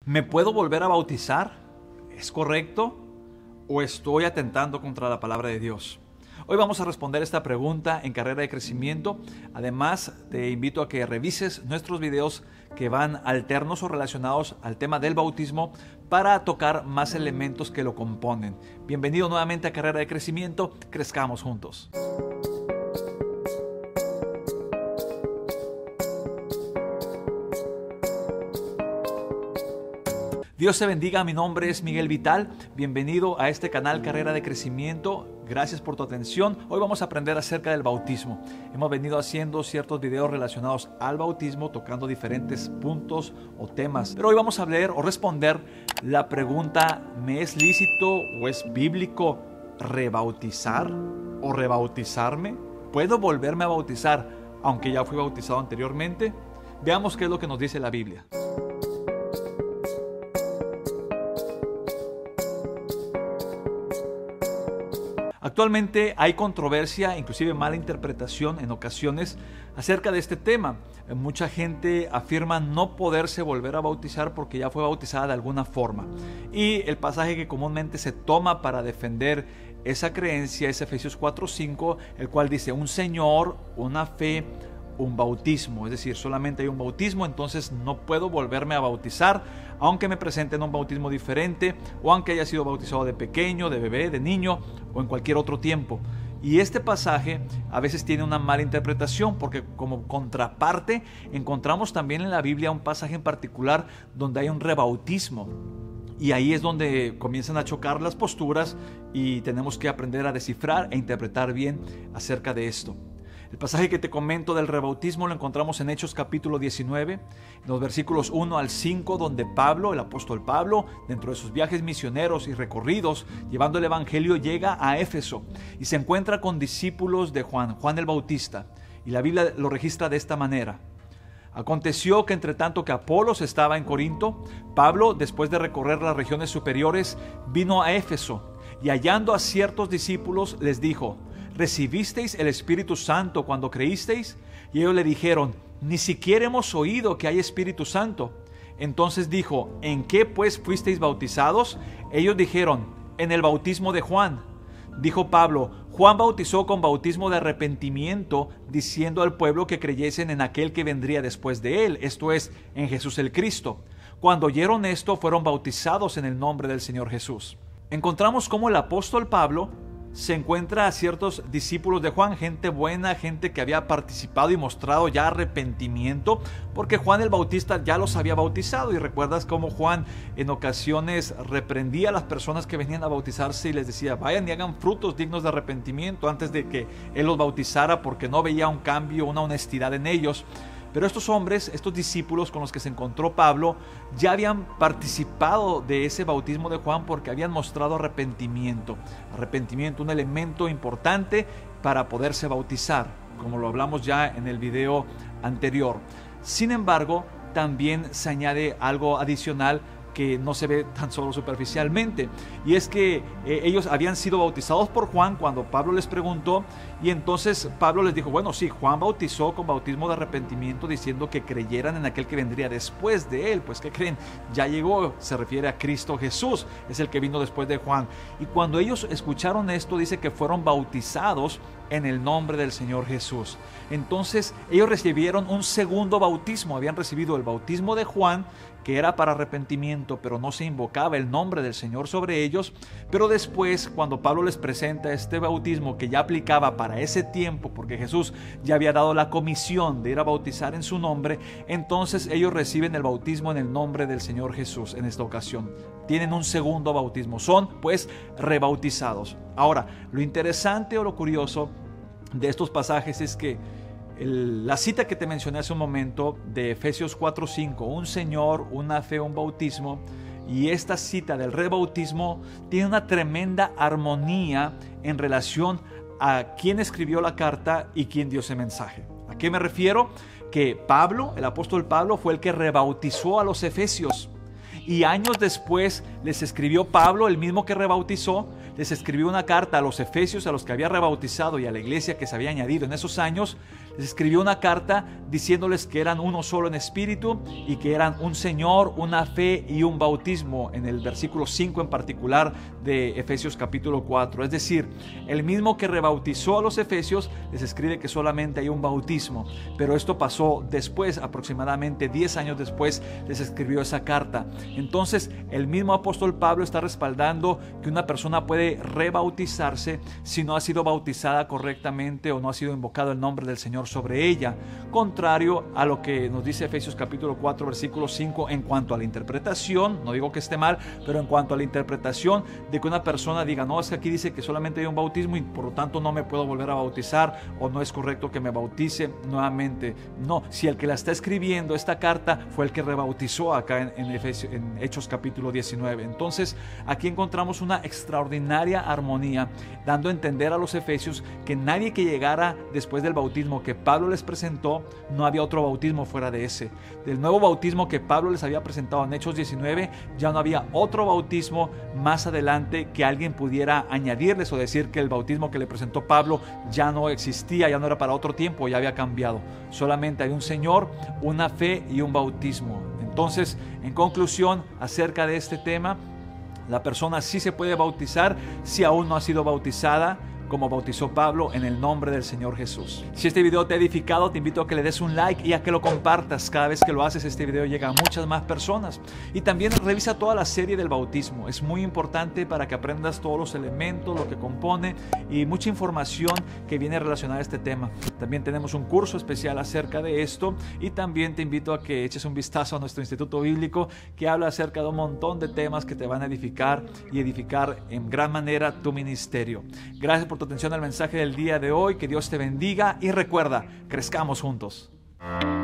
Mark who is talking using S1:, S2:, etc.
S1: ¿Me puedo volver a bautizar? ¿Es correcto? ¿O estoy atentando contra la palabra de Dios? Hoy vamos a responder esta pregunta en Carrera de Crecimiento. Además, te invito a que revises nuestros videos que van alternos o relacionados al tema del bautismo para tocar más elementos que lo componen. Bienvenido nuevamente a Carrera de Crecimiento. Crezcamos juntos. Dios te bendiga, mi nombre es Miguel Vital, bienvenido a este canal Carrera de Crecimiento, gracias por tu atención. Hoy vamos a aprender acerca del bautismo. Hemos venido haciendo ciertos videos relacionados al bautismo, tocando diferentes puntos o temas, pero hoy vamos a ver o responder la pregunta: ¿me es lícito o es bíblico rebautizar o rebautizarme? ¿Puedo volverme a bautizar aunque ya fui bautizado anteriormente? Veamos qué es lo que nos dice la Biblia. Actualmente hay controversia, inclusive mala interpretación en ocasiones acerca de este tema. Mucha gente afirma no poderse volver a bautizar porque ya fue bautizada de alguna forma. Y el pasaje que comúnmente se toma para defender esa creencia es Efesios 4:5, el cual dice: un Señor, una fe, un bautismo. Es decir, solamente hay un bautismo, entonces no puedo volverme a bautizar aunque me presenten un bautismo diferente o aunque haya sido bautizado de pequeño, de bebé, de niño o en cualquier otro tiempo. Y este pasaje a veces tiene una mala interpretación porque como contraparte encontramos también en la Biblia un pasaje en particular donde hay un rebautismo. Y ahí es donde comienzan a chocar las posturas y tenemos que aprender a descifrar e interpretar bien acerca de esto. El pasaje que te comento del rebautismo lo encontramos en Hechos capítulo 19, en los versículos 1 al 5, donde Pablo, el apóstol Pablo, dentro de sus viajes misioneros y recorridos, llevando el evangelio, llega a Éfeso y se encuentra con discípulos de Juan el Bautista. Y la Biblia lo registra de esta manera: aconteció que entre tanto que Apolos estaba en Corinto, Pablo, después de recorrer las regiones superiores, vino a Éfeso y hallando a ciertos discípulos les dijo: ¿recibisteis el Espíritu Santo cuando creísteis? Y ellos le dijeron: ni siquiera hemos oído que hay Espíritu Santo. Entonces dijo: ¿en qué pues fuisteis bautizados? Ellos dijeron: en el bautismo de Juan. Dijo Pablo: Juan bautizó con bautismo de arrepentimiento, diciendo al pueblo que creyesen en aquel que vendría después de él, esto es, en Jesús el Cristo. Cuando oyeron esto, fueron bautizados en el nombre del Señor Jesús. Encontramos cómo el apóstol Pablo se encuentra a ciertos discípulos de Juan, gente buena, gente que había participado y mostrado ya arrepentimiento, porque Juan el Bautista ya los había bautizado. Y recuerdas cómo Juan en ocasiones reprendía a las personas que venían a bautizarse y les decía: vayan y hagan frutos dignos de arrepentimiento antes de que él los bautizara, porque no veía un cambio, una honestidad en ellos. Pero estos hombres, estos discípulos con los que se encontró Pablo, ya habían participado de ese bautismo de Juan porque habían mostrado arrepentimiento. Arrepentimiento, un elemento importante para poderse bautizar, como lo hablamos ya en el video anterior. Sin embargo, también se añade algo adicional que no se ve tan solo superficialmente, y es que ellos habían sido bautizados por Juan cuando Pablo les preguntó, y entonces Pablo les dijo: bueno, sí, Juan bautizó con bautismo de arrepentimiento diciendo que creyeran en aquel que vendría después de él. Pues ¿qué creen? Ya llegó, se refiere a Cristo Jesús, es el que vino después de Juan. Y cuando ellos escucharon esto, dice que fueron bautizados en el nombre del Señor Jesús. Entonces ellos recibieron un segundo bautismo. Habían recibido el bautismo de Juan, que era para arrepentimiento, pero no se invocaba el nombre del Señor sobre ellos. Pero después, cuando Pablo les presenta este bautismo que ya aplicaba para ese tiempo, porque Jesús ya había dado la comisión de ir a bautizar en su nombre, entonces ellos reciben el bautismo en el nombre del Señor Jesús en esta ocasión. Tienen un segundo bautismo, son pues rebautizados. Ahora, lo interesante o lo curioso de estos pasajes es que la cita que te mencioné hace un momento de Efesios 4:5, un Señor, una fe, un bautismo, y esta cita del rebautismo tiene una tremenda armonía en relación a quién escribió la carta y quién dio ese mensaje. ¿A qué me refiero? Que Pablo, el apóstol Pablo, fue el que rebautizó a los efesios. Y años después les escribió Pablo, el mismo que rebautizó, les escribió una carta a los efesios, a los que había rebautizado, y a la iglesia que se había añadido en esos años. les escribió una carta diciéndoles que eran uno solo en espíritu y que eran un Señor, una fe y un bautismo, en el versículo 5 en particular de Efesios capítulo 4. Es decir, el mismo que rebautizó a los efesios les escribe que solamente hay un bautismo, pero esto pasó después, aproximadamente 10 años después les escribió esa carta. Entonces el mismo apóstol Pablo está respaldando que una persona puede rebautizarse si no ha sido bautizada correctamente o no ha sido invocado el nombre del Señor sobre ella, contrario a lo que nos dice Efesios capítulo 4 versículo 5 en cuanto a la interpretación. No digo que esté mal, pero en cuanto a la interpretación de que una persona diga, no, es que aquí dice que solamente hay un bautismo y por lo tanto no me puedo volver a bautizar, o no es correcto que me bautice nuevamente. No, si el que la está escribiendo esta carta fue el que rebautizó acá en Hechos capítulo 19. Entonces aquí encontramos una extraordinaria armonía, dando a entender a los efesios que nadie que llegara después del bautismo que Pablo les presentó, no había otro bautismo fuera de ese. Del nuevo bautismo que Pablo les había presentado en Hechos 19, ya no había otro bautismo más adelante que alguien pudiera añadirles o decir que el bautismo que le presentó Pablo ya no existía, ya no era para otro tiempo, ya había cambiado. Solamente hay un Señor, una fe y un bautismo. Entonces, en conclusión, acerca de este tema, la persona sí se puede bautizar si aún no ha sido bautizada, como bautizó Pablo, en el nombre del Señor Jesús. Si este video te ha edificado, te invito a que le des un like y a que lo compartas. Cada vez que lo haces, este video llega a muchas más personas. Y también revisa toda la serie del bautismo. Es muy importante para que aprendas todos los elementos, lo que compone y mucha información que viene relacionada a este tema. También tenemos un curso especial acerca de esto, y también te invito a que eches un vistazo a nuestro Instituto Bíblico, que habla acerca de un montón de temas que te van a edificar y edificar en gran manera tu ministerio. Gracias por tu atención al mensaje del día de hoy. Que Dios te bendiga y recuerda, crezcamos juntos.